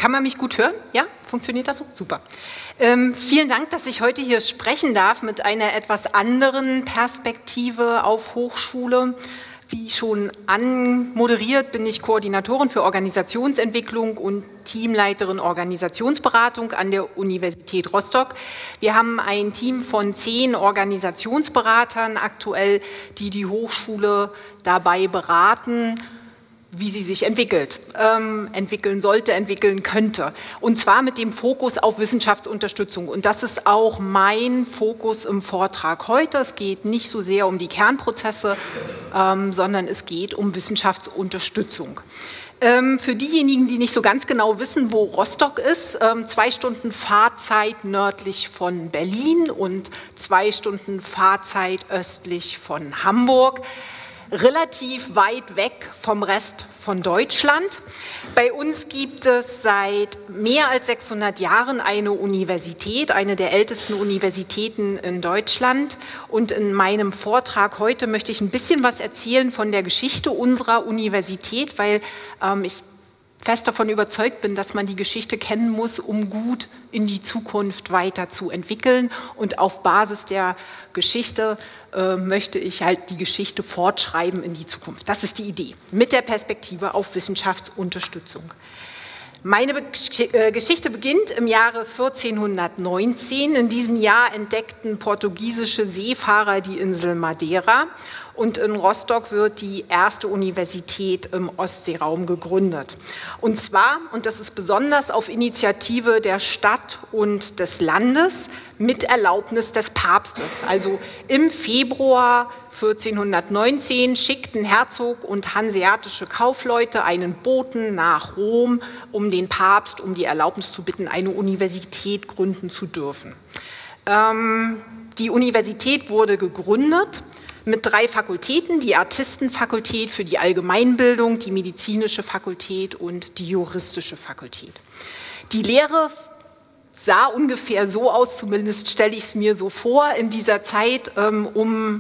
Kann man mich gut hören? Ja? Funktioniert das so? Super. Vielen Dank, dass ich heute hier sprechen darf mit einer etwas anderen Perspektive auf Hochschule. Wie schon anmoderiert, bin ich Koordinatorin für Organisationsentwicklung und Teamleiterin Organisationsberatung an der Universität Rostock. Wir haben ein Team von 10 Organisationsberatern aktuell, die die Hochschule dabei beraten, wie sie sich entwickelt, entwickeln sollte, entwickeln könnte. Und zwar mit dem Fokus auf Wissenschaftsunterstützung. Und das ist auch mein Fokus im Vortrag heute. Es geht nicht so sehr um die Kernprozesse, sondern es geht um Wissenschaftsunterstützung. Für diejenigen, die nicht so ganz genau wissen, wo Rostock ist, 2 Stunden Fahrzeit nördlich von Berlin und 2 Stunden Fahrzeit östlich von Hamburg. Relativ weit weg vom Rest von Deutschland. Bei uns gibt es seit mehr als 600 Jahren eine Universität, eine der ältesten Universitäten in Deutschland. Und in meinem Vortrag heute möchte ich ein bisschen was erzählen von der Geschichte unserer Universität, weil ich fest davon überzeugt bin, dass man die Geschichte kennen muss, um gut in die Zukunft weiterzuentwickeln. Und auf Basis der Geschichte möchte ich halt die Geschichte fortschreiben in die Zukunft. Das ist die Idee, mit der Perspektive auf Wissenschaftsunterstützung. Meine Geschichte beginnt im Jahre 1419. In diesem Jahr entdeckten portugiesische Seefahrer die Insel Madeira und in Rostock wird die erste Universität im Ostseeraum gegründet. Und zwar, und das ist besonders auf Initiative der Stadt und des Landes, mit Erlaubnis des Papstes. Also im Februar 1419 schickten Herzog und hanseatische Kaufleute einen Boten nach Rom, um den Papst um die Erlaubnis zu bitten, eine Universität gründen zu dürfen. Die Universität wurde gegründet mit 3 Fakultäten, die Artistenfakultät für die Allgemeinbildung, die medizinische Fakultät und die juristische Fakultät. Die Lehre sah ungefähr so aus, zumindest stelle ich es mir so vor, in dieser Zeit um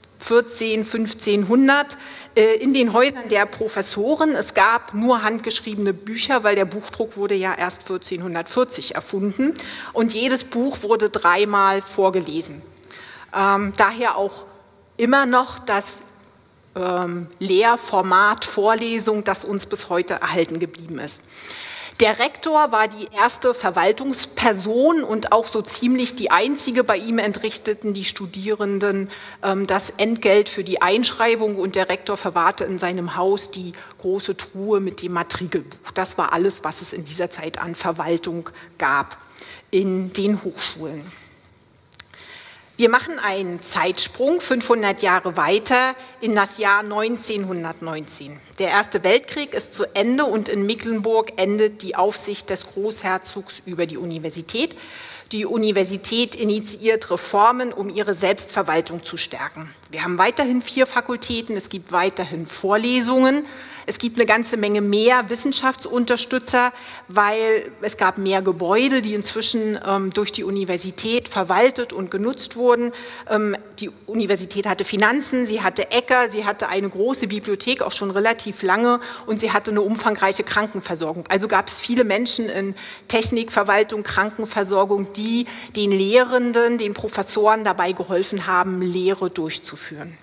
1500 in den Häusern der Professoren. Es gab nur handgeschriebene Bücher, weil der Buchdruck wurde ja erst 1440 erfunden und jedes Buch wurde 3-mal vorgelesen. Daher auch immer noch das Lehrformat Vorlesung, das uns bis heute erhalten geblieben ist. Der Rektor war die erste Verwaltungsperson und auch so ziemlich die einzige. Bei ihm entrichteten die Studierenden das Entgelt für die Einschreibung und der Rektor verwahrte in seinem Haus die große Truhe mit dem Matrikelbuch. Das war alles, was es in dieser Zeit an Verwaltung gab in den Hochschulen. Wir machen einen Zeitsprung 500 Jahre weiter in das Jahr 1919. Der Erste Weltkrieg ist zu Ende und in Mecklenburg endet die Aufsicht des Großherzogs über die Universität. Die Universität initiiert Reformen, um ihre Selbstverwaltung zu stärken. Wir haben weiterhin 4 Fakultäten, es gibt weiterhin Vorlesungen. Es gibt eine ganze Menge mehr Wissenschaftsunterstützer, weil es gab mehr Gebäude, die inzwischen durch die Universität verwaltet und genutzt wurden. Die Universität hatte Finanzen, sie hatte Äcker, sie hatte eine große Bibliothek, auch schon relativ lange, und sie hatte eine umfangreiche Krankenversorgung. Also gab es viele Menschen in Technik, Verwaltung, Krankenversorgung, die den Lehrenden, den Professoren dabei geholfen haben, Lehre durchzuführen.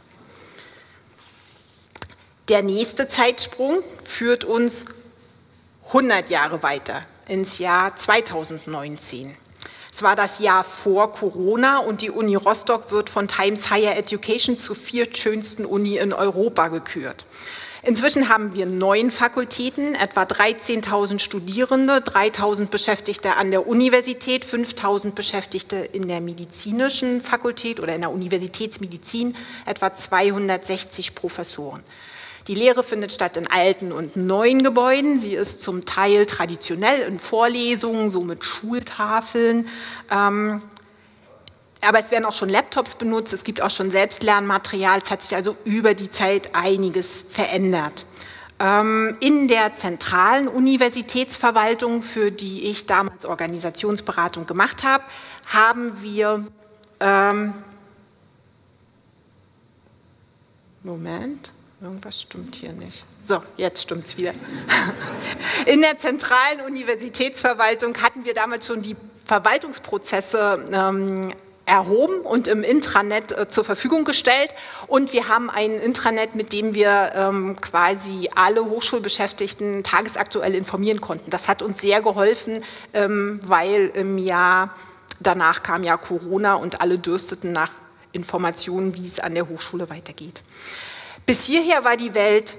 Der nächste Zeitsprung führt uns 100 Jahre weiter, ins Jahr 2019. Es war das Jahr vor Corona und die Uni Rostock wird von Times Higher Education zur 4. Uni in Europa gekürt. Inzwischen haben wir 9 Fakultäten, etwa 13.000 Studierende, 3.000 Beschäftigte an der Universität, 5.000 Beschäftigte in der medizinischen Fakultät oder in der Universitätsmedizin, etwa 260 Professoren. Die Lehre findet statt in alten und neuen Gebäuden. Sie ist zum Teil traditionell in Vorlesungen, so mit Schultafeln. Aber es werden auch schon Laptops benutzt, es gibt auch schon Selbstlernmaterial. Es hat sich also über die Zeit einiges verändert. In der zentralen Universitätsverwaltung, für die ich damals Organisationsberatung gemacht habe, haben wir Irgendwas stimmt hier nicht. So, jetzt stimmt es wieder. In der zentralen Universitätsverwaltung hatten wir damals schon die Verwaltungsprozesse erhoben und im Intranet zur Verfügung gestellt. Und wir haben ein Intranet, mit dem wir quasi alle Hochschulbeschäftigten tagesaktuell informieren konnten. Das hat uns sehr geholfen, weil im Jahr danach kam ja Corona und alle dürsteten nach Informationen, wie es an der Hochschule weitergeht. Bis hierher war die Welt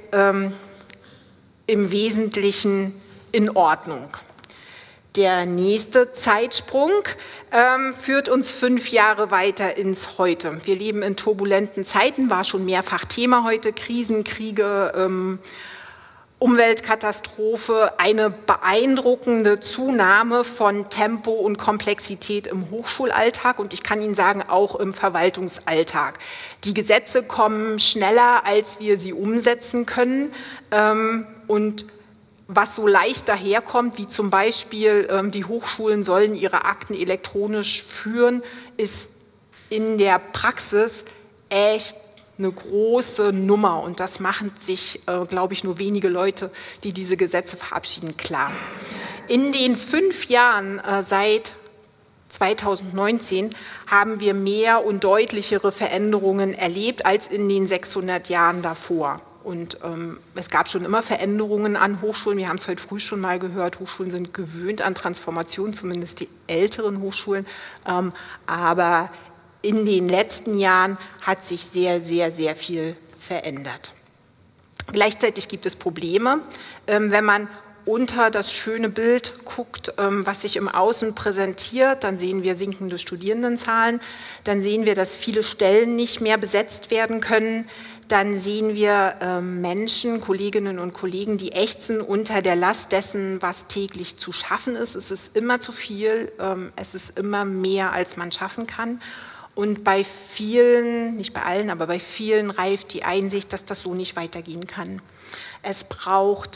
im Wesentlichen in Ordnung. Der nächste Zeitsprung führt uns 5 Jahre weiter ins Heute. Wir leben in turbulenten Zeiten, war schon mehrfach Thema heute, Krisen, Kriege, Umweltkatastrophe, eine beeindruckende Zunahme von Tempo und Komplexität im Hochschulalltag und ich kann Ihnen sagen, auch im Verwaltungsalltag. Die Gesetze kommen schneller, als wir sie umsetzen können und was so leicht daherkommt, wie zum Beispiel die Hochschulen sollen ihre Akten elektronisch führen, ist in der Praxis echt eine große Nummer und das machen sich, glaube ich, nur wenige Leute, die diese Gesetze verabschieden, klar. In den 5 Jahren seit 2019 haben wir mehr und deutlichere Veränderungen erlebt als in den 600 Jahren davor. Und es gab schon immer Veränderungen an Hochschulen, wir haben es heute früh schon mal gehört, Hochschulen sind gewöhnt an Transformation, zumindest die älteren Hochschulen, aber in den letzten Jahren hat sich sehr, sehr, sehr viel verändert. Gleichzeitig gibt es Probleme, wenn man unter das schöne Bild guckt, was sich im Außen präsentiert, dann sehen wir sinkende Studierendenzahlen, dann sehen wir, dass viele Stellen nicht mehr besetzt werden können, dann sehen wir Menschen, Kolleginnen und Kollegen, die ächzen unter der Last dessen, was täglich zu schaffen ist. Es ist immer zu viel, es ist immer mehr, als man schaffen kann. Und bei vielen, nicht bei allen, aber bei vielen reift die Einsicht, dass das so nicht weitergehen kann. Es braucht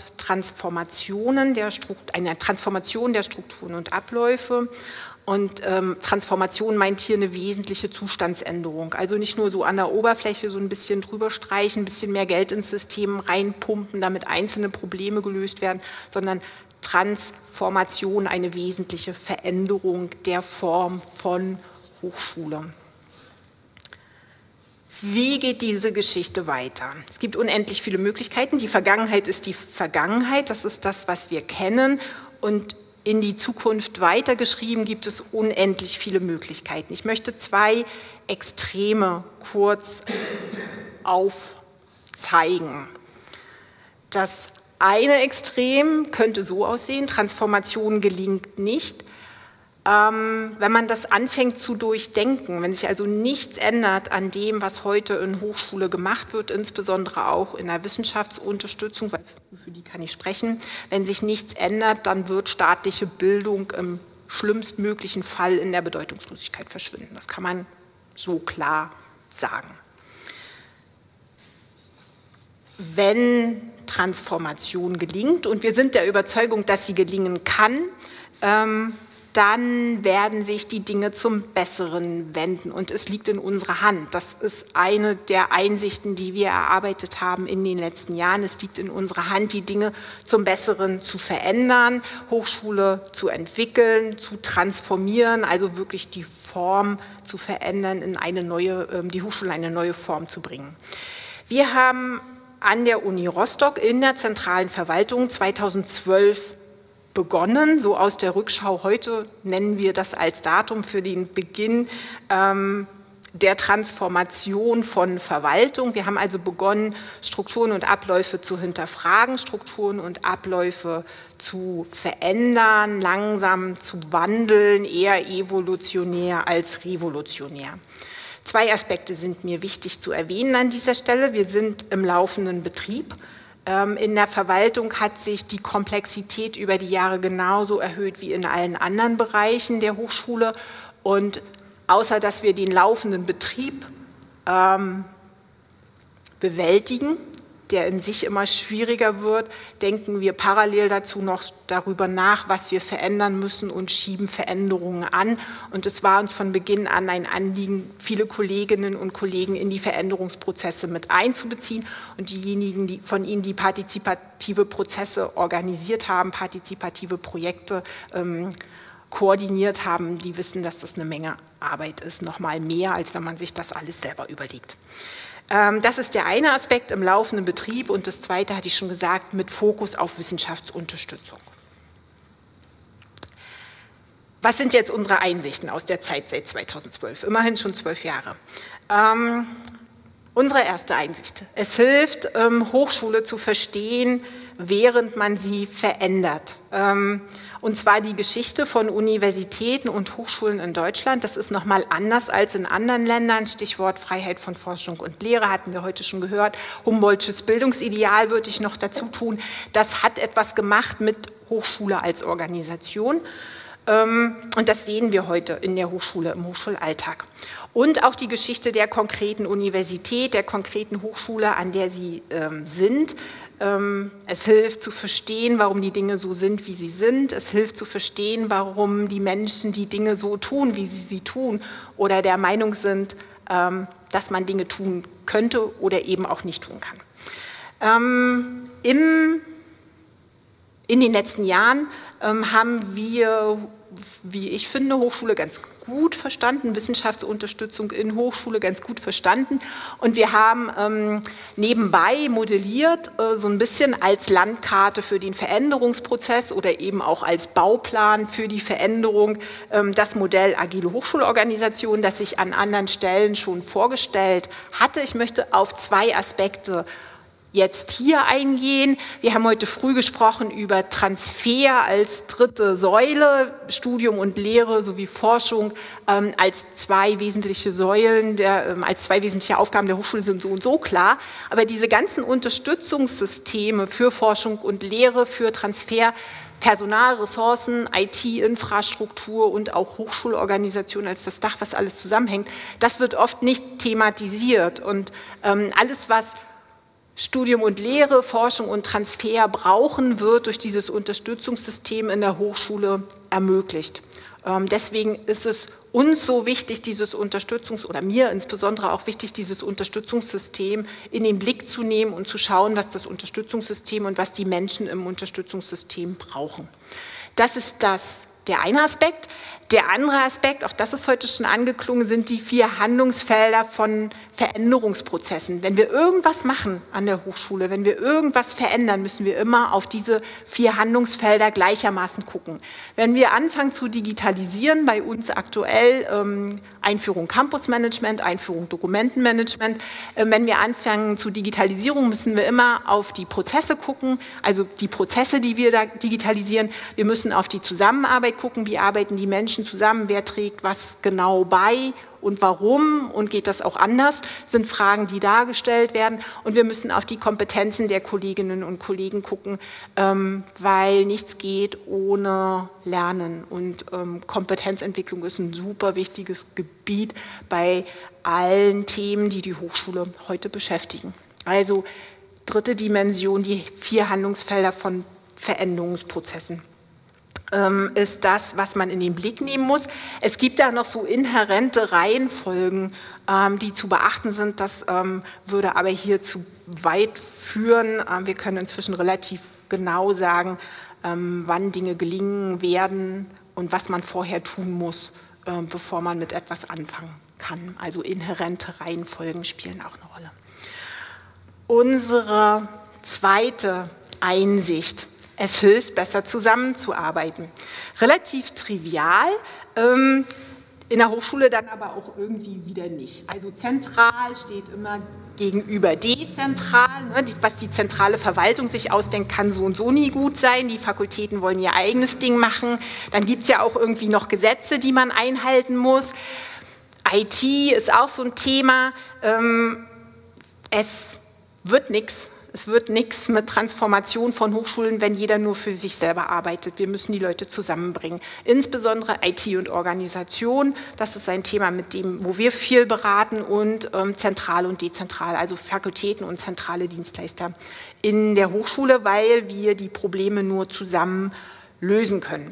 eine Transformation der Strukturen und Abläufe. Und Transformation meint hier eine wesentliche Zustandsänderung. Also nicht nur so an der Oberfläche so ein bisschen drüber streichen, ein bisschen mehr Geld ins System reinpumpen, damit einzelne Probleme gelöst werden, sondern Transformation, eine wesentliche Veränderung der Form von Hochschule. Wie geht diese Geschichte weiter? Es gibt unendlich viele Möglichkeiten. Die Vergangenheit ist die Vergangenheit, das ist das, was wir kennen. Und in die Zukunft weitergeschrieben gibt es unendlich viele Möglichkeiten. Ich möchte 2 Extreme kurz aufzeigen. Das eine Extrem könnte so aussehen, Transformation gelingt nicht. Wenn man das anfängt zu durchdenken, wenn sich also nichts ändert an dem, was heute in Hochschule gemacht wird, insbesondere auch in der Wissenschaftsunterstützung, weil für die kann ich sprechen, wenn sich nichts ändert, dann wird staatliche Bildung im schlimmstmöglichen Fall in der Bedeutungslosigkeit verschwinden. Das kann man so klar sagen. Wenn Transformation gelingt, und wir sind der Überzeugung, dass sie gelingen kann, dann werden sich die Dinge zum Besseren wenden und es liegt in unserer Hand. Das ist eine der Einsichten, die wir erarbeitet haben in den letzten Jahren. Es liegt in unserer Hand, die Dinge zum Besseren zu verändern, Hochschule zu entwickeln, zu transformieren, also wirklich die Form zu verändern, die Hochschule in eine neue Form zu bringen. Wir haben an der Uni Rostock in der zentralen Verwaltung 2012 begonnen, so aus der Rückschau heute nennen wir das als Datum für den Beginn der Transformation von Verwaltung. Wir haben also begonnen, Strukturen und Abläufe zu hinterfragen, Strukturen und Abläufe zu verändern, langsam zu wandeln, eher evolutionär als revolutionär. 2 Aspekte sind mir wichtig zu erwähnen an dieser Stelle. Wir sind im laufenden Betrieb. In der Verwaltung hat sich die Komplexität über die Jahre genauso erhöht wie in allen anderen Bereichen der Hochschule. Und außer dass wir den laufenden Betrieb bewältigen, der in sich immer schwieriger wird, denken wir parallel dazu noch darüber nach, was wir verändern müssen und schieben Veränderungen an. Und es war uns von Beginn an ein Anliegen, viele Kolleginnen und Kollegen in die Veränderungsprozesse mit einzubeziehen. Und diejenigen von Ihnen, die partizipative Prozesse organisiert haben, partizipative Projekte koordiniert haben, die wissen, dass das eine Menge Arbeit ist, noch mal mehr, als wenn man sich das alles selber überlegt. Das ist der eine Aspekt im laufenden Betrieb und das zweite hatte ich schon gesagt, mit Fokus auf Wissenschaftsunterstützung. Was sind jetzt unsere Einsichten aus der Zeit seit 2012? Immerhin schon 12 Jahre. Unsere erste Einsicht. Es hilft, Hochschule zu verstehen, während man sie verändert. Und zwar die Geschichte von Universitäten und Hochschulen in Deutschland. Das ist nochmal anders als in anderen Ländern. Stichwort Freiheit von Forschung und Lehre hatten wir heute schon gehört. Humboldtsches Bildungsideal würde ich noch dazu tun. Das hat etwas gemacht mit Hochschule als Organisation. Und das sehen wir heute in der Hochschule, im Hochschulalltag. Und auch die Geschichte der konkreten Universität, der konkreten Hochschule, an der Sie sind. Es hilft zu verstehen, warum die Dinge so sind, wie sie sind. Es hilft zu verstehen, warum die Menschen die Dinge so tun, wie sie sie tun oder der Meinung sind, dass man Dinge tun könnte oder eben auch nicht tun kann. In den letzten Jahren haben wir, wie ich finde, Hochschule ganz gut verstanden, Wissenschaftsunterstützung in Hochschule ganz gut verstanden und wir haben nebenbei modelliert, so ein bisschen als Landkarte für den Veränderungsprozess oder eben auch als Bauplan für die Veränderung das Modell Agile Hochschulorganisation, das ich an anderen Stellen schon vorgestellt hatte. Ich möchte auf zwei Aspekte jetzt hier eingehen. Wir haben heute früh gesprochen über Transfer als dritte Säule, Studium und Lehre sowie Forschung als zwei wesentliche Säulen, als zwei wesentliche Aufgaben der Hochschule sind so und so klar. Aber diese ganzen Unterstützungssysteme für Forschung und Lehre, für Transfer, Personal, Ressourcen, IT-Infrastruktur und auch Hochschulorganisation als das Dach, was alles zusammenhängt, das wird oft nicht thematisiert. Und alles, was Studium und Lehre, Forschung und Transfer brauchen, wird durch dieses Unterstützungssystem in der Hochschule ermöglicht. Deswegen ist es uns so wichtig, oder mir insbesondere auch wichtig, dieses Unterstützungssystem in den Blick zu nehmen und zu schauen, was das Unterstützungssystem und was die Menschen im Unterstützungssystem brauchen. Das ist der eine Aspekt. Der andere Aspekt, auch das ist heute schon angeklungen, sind die 4 Handlungsfelder von Veränderungsprozessen. Wenn wir irgendwas machen an der Hochschule, wenn wir irgendwas verändern, müssen wir immer auf diese 4 Handlungsfelder gleichermaßen gucken. Wenn wir anfangen zu digitalisieren, bei uns aktuell Einführung Campusmanagement, Einführung Dokumentenmanagement, wenn wir anfangen zu Digitalisierung, müssen wir immer auf die Prozesse gucken, also die Prozesse, die wir da digitalisieren. Wir müssen auf die Zusammenarbeit gucken, wie arbeiten die Menschen zusammen, wer trägt was genau bei und warum und geht das auch anders, sind Fragen, die dargestellt werden und wir müssen auf die Kompetenzen der Kolleginnen und Kollegen gucken, weil nichts geht ohne Lernen und Kompetenzentwicklung ist ein super wichtiges Gebiet bei allen Themen, die die Hochschule heute beschäftigen. Also dritte Dimension, die 4 Handlungsfelder von Veränderungsprozessen. Ist das, was man in den Blick nehmen muss. Es gibt da noch so inhärente Reihenfolgen, die zu beachten sind. Das würde aber hier zu weit führen. Wir können inzwischen relativ genau sagen, wann Dinge gelingen werden und was man vorher tun muss, bevor man mit etwas anfangen kann. Also inhärente Reihenfolgen spielen auch eine Rolle. Unsere zweite Einsicht: Es hilft, besser zusammenzuarbeiten. Relativ trivial, in der Hochschule dann aber auch irgendwie wieder nicht. Also zentral steht immer gegenüber dezentral. Ne? Was die zentrale Verwaltung sich ausdenkt, kann so und so nie gut sein. Die Fakultäten wollen ihr eigenes Ding machen. Dann gibt es ja auch irgendwie noch Gesetze, die man einhalten muss. IT ist auch so ein Thema. Es wird nichts. Es wird nichts mit Transformation von Hochschulen, wenn jeder nur für sich selber arbeitet. Wir müssen die Leute zusammenbringen. Insbesondere IT und Organisation, das ist ein Thema, wo wir viel beraten, und zentral und dezentral, also Fakultäten und zentrale Dienstleister in der Hochschule, weil wir die Probleme nur zusammen lösen können.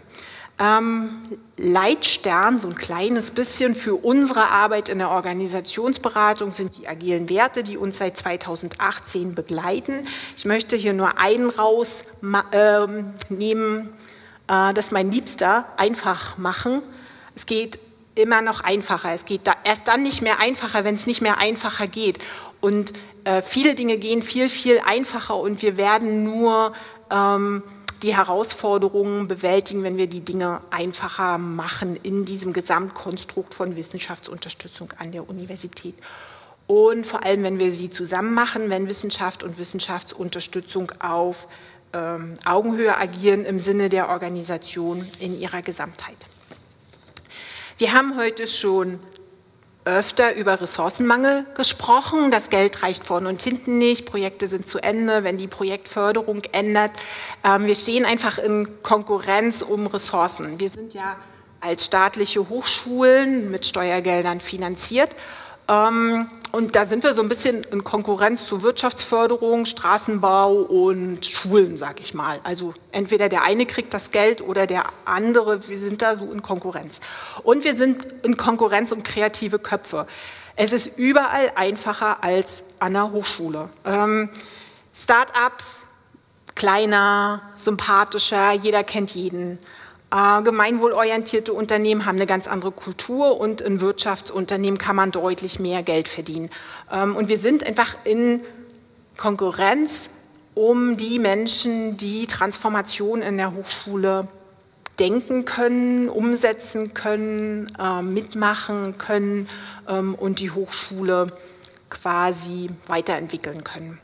Leitstern, so ein kleines bisschen für unsere Arbeit in der Organisationsberatung, sind die agilen Werte, die uns seit 2018 begleiten. Ich möchte hier nur einen rausnehmen, das ist mein Liebster: einfach machen. Es geht immer noch einfacher. Es geht erst dann nicht mehr einfacher, wenn es nicht mehr einfacher geht. Und viele Dinge gehen viel, viel einfacher, und wir werden nur die Herausforderungen bewältigen, wenn wir die Dinge einfacher machen in diesem Gesamtkonstrukt von Wissenschaftsunterstützung an der Universität. Und vor allem, wenn wir sie zusammen machen, wenn Wissenschaft und Wissenschaftsunterstützung auf Augenhöhe agieren im Sinne der Organisation in ihrer Gesamtheit. Wir haben heute schon öfter über Ressourcenmangel gesprochen. Das Geld reicht vorne und hinten nicht, Projekte sind zu Ende, wenn die Projektförderung ändert. Wir stehen einfach in Konkurrenz um Ressourcen. Wir sind ja als staatliche Hochschulen mit Steuergeldern finanziert. Und da sind wir so ein bisschen in Konkurrenz zu Wirtschaftsförderung, Straßenbau und Schulen, sage ich mal. Also entweder der eine kriegt das Geld oder der andere, wir sind da so in Konkurrenz. Und wir sind in Konkurrenz um kreative Köpfe. Es ist überall einfacher als an der Hochschule. Start-ups, kleiner, sympathischer, jeder kennt jeden. Gemeinwohlorientierte Unternehmen haben eine ganz andere Kultur, und in Wirtschaftsunternehmen kann man deutlich mehr Geld verdienen. Und wir sind einfach in Konkurrenz um die Menschen, die Transformation in der Hochschule denken können, umsetzen können, mitmachen können und die Hochschule quasi weiterentwickeln können.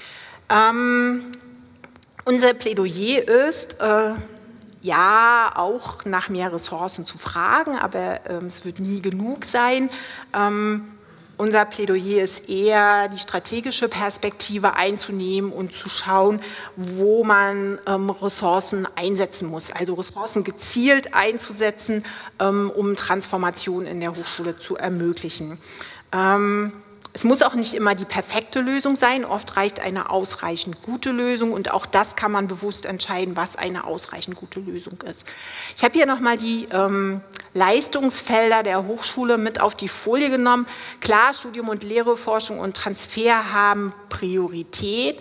Unser Plädoyer ist, ja, auch nach mehr Ressourcen zu fragen, aber es wird nie genug sein. Unser Plädoyer ist eher, die strategische Perspektive einzunehmen und zu schauen, wo man Ressourcen einsetzen muss. Also Ressourcen gezielt einzusetzen, um Transformation in der Hochschule zu ermöglichen. Es muss auch nicht immer die perfekte Lösung sein, oft reicht eine ausreichend gute Lösung, und auch das kann man bewusst entscheiden, was eine ausreichend gute Lösung ist. Ich habe hier nochmal die Leistungsfelder der Hochschule mit auf die Folie genommen. Klar, Studium und Lehre, Forschung und Transfer haben Priorität.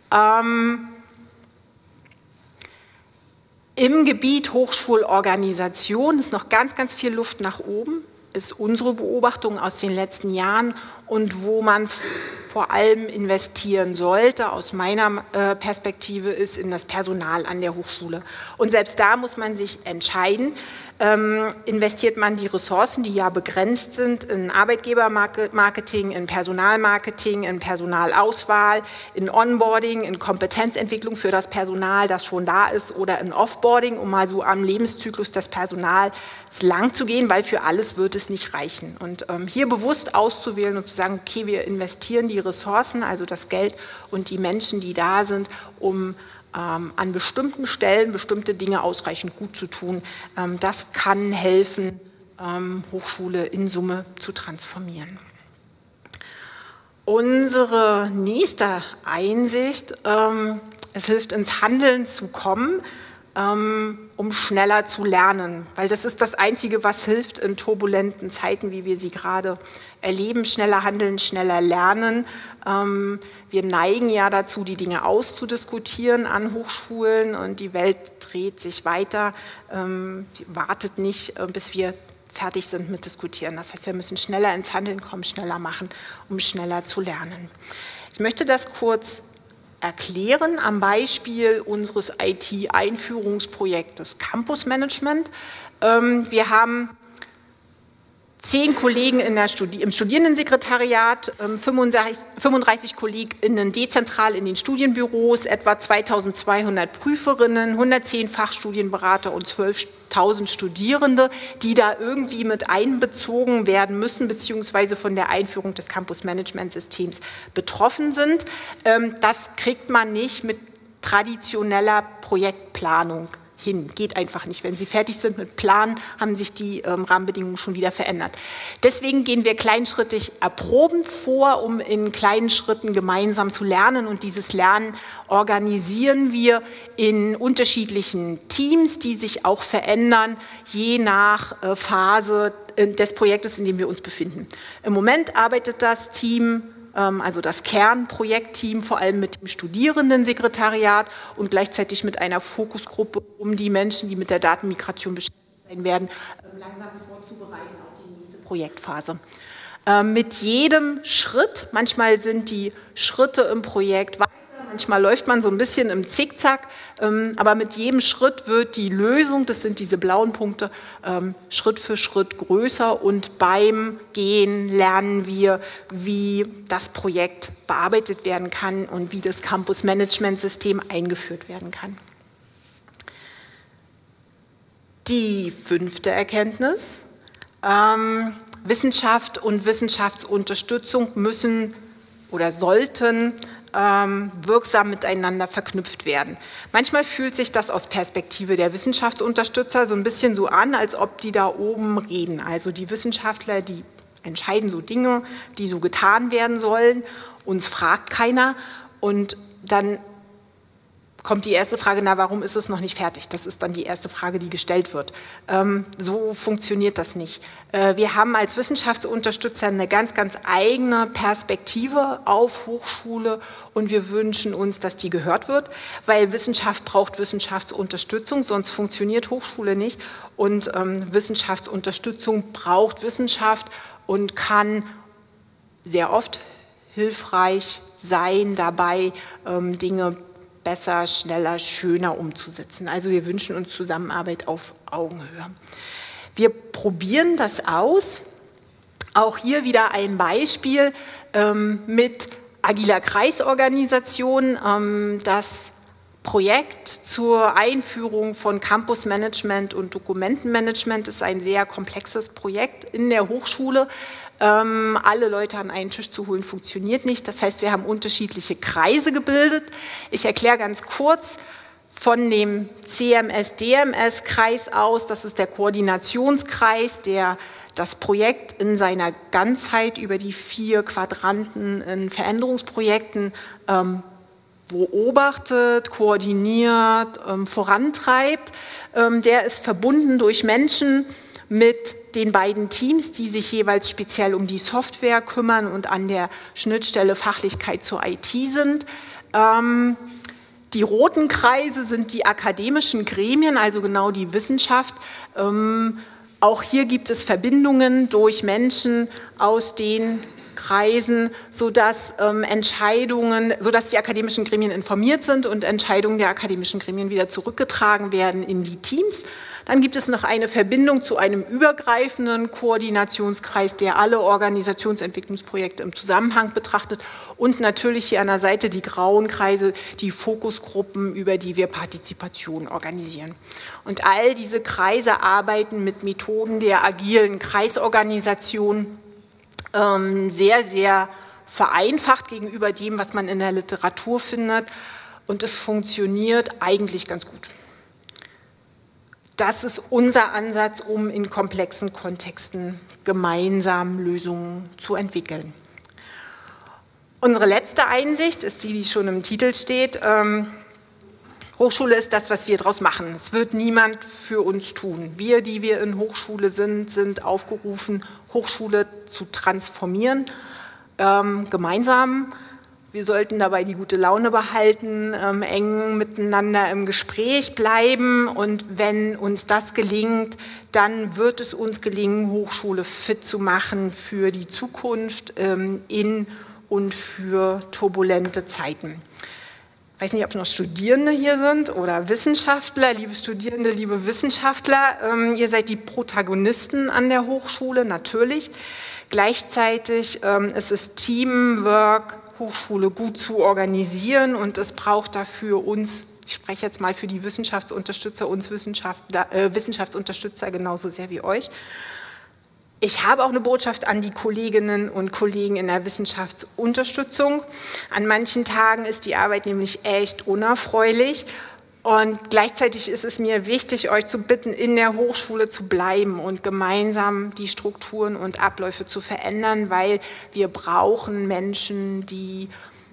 Im Gebiet Hochschulorganisation ist noch ganz, ganz viel Luft nach oben, ist unsere Beobachtung aus den letzten Jahren, und wo man vor allem investieren sollte, aus meiner Perspektive, ist in das Personal an der Hochschule. Und selbst da muss man sich entscheiden, investiert man die Ressourcen, die ja begrenzt sind, in Arbeitgebermarketing, in Personalmarketing, in Personalauswahl, in Onboarding, in Kompetenzentwicklung für das Personal, das schon da ist, oder in Offboarding, um mal so am Lebenszyklus des Personals lang zu gehen, weil für alles wird es nicht reichen. Und hier bewusst auszuwählen und zu sagen, okay, wir investieren die Ressourcen, also das Geld und die Menschen, die da sind, um an bestimmten Stellen bestimmte Dinge ausreichend gut zu tun. Das kann helfen, Hochschule in Summe zu transformieren. Unsere nächste Einsicht, es hilft, ins Handeln zu kommen, um schneller zu lernen, weil das ist das Einzige, was hilft in turbulenten Zeiten, wie wir sie gerade erleben. Schneller handeln, schneller lernen. Wir neigen ja dazu, die Dinge auszudiskutieren an Hochschulen, und die Welt dreht sich weiter, wartet nicht, bis wir fertig sind mit Diskutieren. Das heißt, wir müssen schneller ins Handeln kommen, schneller machen, um schneller zu lernen. Ich möchte das kurz erklären am Beispiel unseres IT-Einführungsprojektes Campus Management. Wir haben 10 Kollegen im Studierendensekretariat, 35 KollegInnen dezentral in den Studienbüros, etwa 2200 Prüferinnen, 110 Fachstudienberater und 12.000 Studierende, die da irgendwie mit einbezogen werden müssen, beziehungsweise von der Einführung des Campus-Management-Systems betroffen sind. Das kriegt man nicht mit traditioneller Projektplanung hin. Geht einfach nicht. Wenn Sie fertig sind mit Planen, haben sich die Rahmenbedingungen schon wieder verändert. Deswegen gehen wir kleinschrittig erprobend vor, um in kleinen Schritten gemeinsam zu lernen. Und dieses Lernen organisieren wir in unterschiedlichen Teams, die sich auch verändern, je nach Phase des Projektes, in dem wir uns befinden. Im Moment arbeitet das Team, also das Kernprojektteam, vor allem mit dem Studierendensekretariat und gleichzeitig mit einer Fokusgruppe, um die Menschen, die mit der Datenmigration beschäftigt sein werden, langsam vorzubereiten auf die nächste Projektphase. Mit jedem Schritt, manchmal sind die Schritte im Projekt weiter, manchmal läuft man so ein bisschen im Zickzack, aber mit jedem Schritt wird die Lösung, das sind diese blauen Punkte, Schritt für Schritt größer und beim Gehen lernen wir, wie das Projekt bearbeitet werden kann und wie das Campus-Management-System eingeführt werden kann. Die 5. Erkenntnis, Wissenschaft und Wissenschaftsunterstützung müssen oder sollten wirksam miteinander verknüpft werden. Manchmal fühlt sich das aus Perspektive der Wissenschaftsunterstützer so ein bisschen so an, als ob die da oben reden. Also die Wissenschaftler, die entscheiden so Dinge, die so getan werden sollen, uns fragt keiner und dann kommt die erste Frage, na, warum ist es noch nicht fertig? Das ist dann die erste Frage, die gestellt wird. So funktioniert das nicht. Wir haben als Wissenschaftsunterstützer eine ganz, ganz eigene Perspektive auf Hochschule und wir wünschen uns, dass die gehört wird, weil Wissenschaft braucht Wissenschaftsunterstützung, sonst funktioniert Hochschule nicht und Wissenschaftsunterstützung braucht Wissenschaft und kann sehr oft hilfreich sein, dabei Dinge besser, schneller, schöner umzusetzen. Also wir wünschen uns Zusammenarbeit auf Augenhöhe. Wir probieren das aus. Auch hier wieder ein Beispiel mit agiler Kreisorganisation. Das Projekt zur Einführung von Campusmanagement und Dokumentenmanagement ist ein sehr komplexes Projekt in der Hochschule. Alle Leute an einen Tisch zu holen, funktioniert nicht. Das heißt, wir haben unterschiedliche Kreise gebildet. Ich erkläre ganz kurz von dem CMS-DMS-Kreis aus. Das ist der Koordinationskreis, der das Projekt in seiner Ganzheit über die 4 Quadranten in Veränderungsprojekten beobachtet, koordiniert, vorantreibt. Der ist verbunden durch Menschen mit den beiden Teams, die sich jeweils speziell um die Software kümmern und an der Schnittstelle Fachlichkeit zur IT sind. Die roten Kreise sind die akademischen Gremien, also genau die Wissenschaft. Auch hier gibt es Verbindungen durch Menschen aus den Kreisen, sodass die akademischen Gremien informiert sind und Entscheidungen der akademischen Gremien wieder zurückgetragen werden in die Teams. Dann gibt es noch eine Verbindung zu einem übergreifenden Koordinationskreis, der alle Organisationsentwicklungsprojekte im Zusammenhang betrachtet und natürlich hier an der Seite die grauen Kreise, die Fokusgruppen, über die wir Partizipation organisieren. Und all diese Kreise arbeiten mit Methoden der agilen Kreisorganisation sehr, sehr vereinfacht gegenüber dem, was man in der Literatur findet und es funktioniert eigentlich ganz gut. Das ist unser Ansatz, um in komplexen Kontexten gemeinsam Lösungen zu entwickeln. Unsere letzte Einsicht ist die, die schon im Titel steht. Hochschule ist das, was wir daraus machen. Es wird niemand für uns tun. Wir, die wir in Hochschule sind aufgerufen, Hochschule zu transformieren, gemeinsam. Wir sollten dabei die gute Laune behalten, eng miteinander im Gespräch bleiben und wenn uns das gelingt, dann wird es uns gelingen, Hochschule fit zu machen für die Zukunft in und für turbulente Zeiten. weiß nicht, ob noch Studierende hier sind oder Wissenschaftler, liebe Studierende, liebe Wissenschaftler, ihr seid die Protagonisten an der Hochschule, natürlich. Gleichzeitig ist es Teamwork, Hochschule gut zu organisieren und es braucht dafür uns, ich spreche jetzt mal für die Wissenschaftsunterstützer, uns Wissenschaftsunterstützer genauso sehr wie euch. Ich habe auch eine Botschaft an die Kolleginnen und Kollegen in der Wissenschaftsunterstützung. An manchen Tagen ist die Arbeit nämlich echt unerfreulich und gleichzeitig ist es mir wichtig, euch zu bitten, in der Hochschule zu bleiben und gemeinsam die Strukturen und Abläufe zu verändern, weil wir brauchen Menschen, die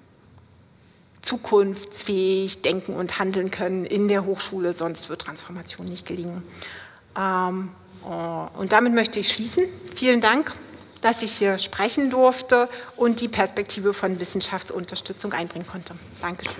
zukunftsfähig denken und handeln können in der Hochschule, sonst wird Transformation nicht gelingen. Und damit möchte ich schließen. Vielen Dank, dass ich hier sprechen durfte und die Perspektive von Wissenschaftsunterstützung einbringen konnte. Dankeschön.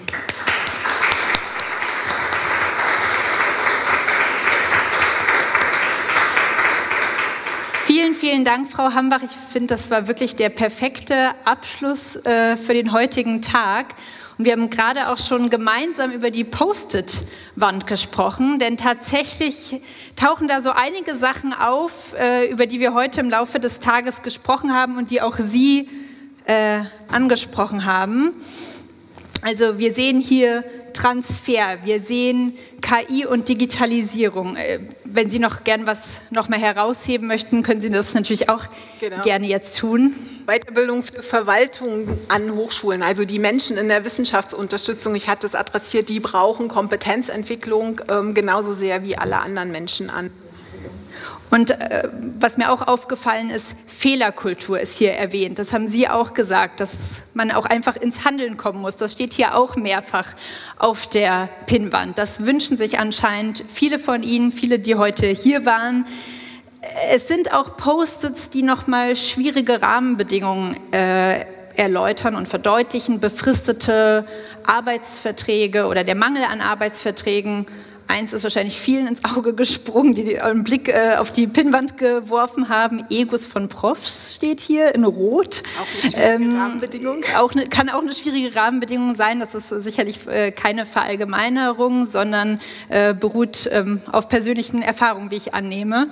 Vielen, vielen Dank, Frau Hambach. Ich finde, das war wirklich der perfekte Abschluss für den heutigen Tag. Und wir haben gerade auch schon gemeinsam über die Post-it-Wand gesprochen, denn tatsächlich tauchen da so einige Sachen auf, über die wir heute im Laufe des Tages gesprochen haben und die auch Sie angesprochen haben. Also wir sehen hier Transfer, wir sehen KI und Digitalisierung. Wenn Sie noch gern was noch mal herausheben möchten, können Sie das natürlich auch gerne jetzt tun. Weiterbildung für Verwaltung an Hochschulen, also die Menschen in der Wissenschaftsunterstützung, ich hatte es adressiert, die brauchen Kompetenzentwicklung genauso sehr wie alle anderen Menschen an. Und was mir auch aufgefallen ist, Fehlerkultur ist hier erwähnt. Das haben Sie auch gesagt, dass man auch einfach ins Handeln kommen muss. Das steht hier auch mehrfach auf der Pinnwand. Das wünschen sich anscheinend viele von Ihnen, viele, die heute hier waren. Es sind auch Post-its, die nochmal schwierige Rahmenbedingungen erläutern und verdeutlichen. Befristete Arbeitsverträge oder der Mangel an Arbeitsverträgen. Eins ist wahrscheinlich vielen ins Auge gesprungen, die einen Blick auf die Pinnwand geworfen haben. Egos von Profs steht hier in Rot. Auch eine schwierige Rahmenbedingung. Kann auch eine schwierige Rahmenbedingung sein. Das ist sicherlich keine Verallgemeinerung, sondern beruht auf persönlichen Erfahrungen, wie ich annehme.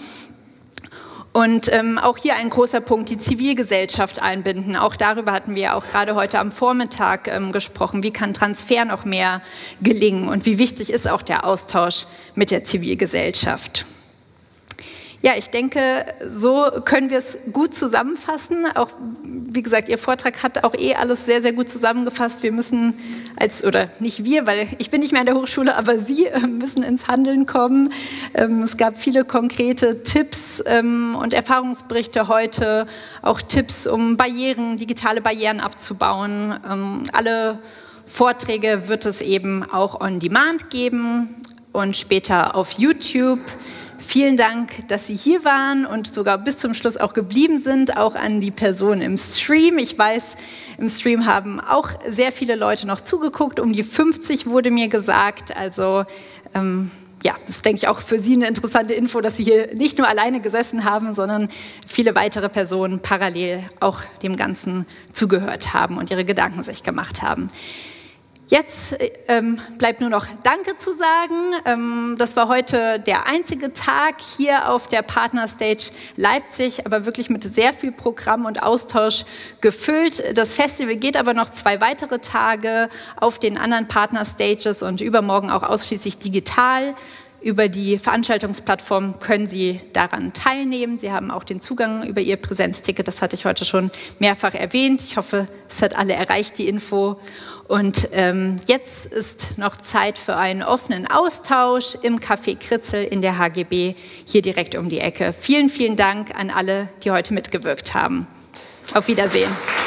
Und auch hier ein großer Punkt, die Zivilgesellschaft einbinden. Auch darüber hatten wir auch gerade heute am Vormittag gesprochen. Wie kann Transfer noch mehr gelingen und wie wichtig ist auch der Austausch mit der Zivilgesellschaft? Ja, ich denke, so können wir es gut zusammenfassen. Auch, wie gesagt, Ihr Vortrag hat auch alles sehr, sehr gut zusammengefasst. Wir müssen oder nicht wir, weil ich bin nicht mehr an der Hochschule, aber Sie müssen ins Handeln kommen. Es gab viele konkrete Tipps und Erfahrungsberichte heute, auch Tipps, um digitale Barrieren abzubauen. Alle Vorträge wird es eben auch on demand geben und später auf YouTube. Vielen Dank, dass Sie hier waren und sogar bis zum Schluss auch geblieben sind, auch an die Personen im Stream. Ich weiß, im Stream haben auch sehr viele Leute noch zugeguckt, um die 50 wurde mir gesagt. Also ja, das ist, denke ich, auch für Sie eine interessante Info, dass Sie hier nicht nur alleine gesessen haben, sondern viele weitere Personen parallel auch dem Ganzen zugehört haben und ihre Gedanken sich gemacht haben. Jetzt bleibt nur noch Danke zu sagen. Das war heute der einzige Tag hier auf der Partnerstage Leipzig, aber wirklich mit sehr viel Programm und Austausch gefüllt. Das Festival geht aber noch 2 weitere Tage auf den anderen Partnerstages und übermorgen auch ausschließlich digital. Über die Veranstaltungsplattform können Sie daran teilnehmen. Sie haben auch den Zugang über Ihr Präsenzticket. Das hatte ich heute schon mehrfach erwähnt. Ich hoffe, es hat alle erreicht, die Info. Und jetzt ist noch Zeit für einen offenen Austausch im Café Kritzel in der HGB, hier direkt um die Ecke. Vielen, vielen Dank an alle, die heute mitgewirkt haben. Auf Wiedersehen.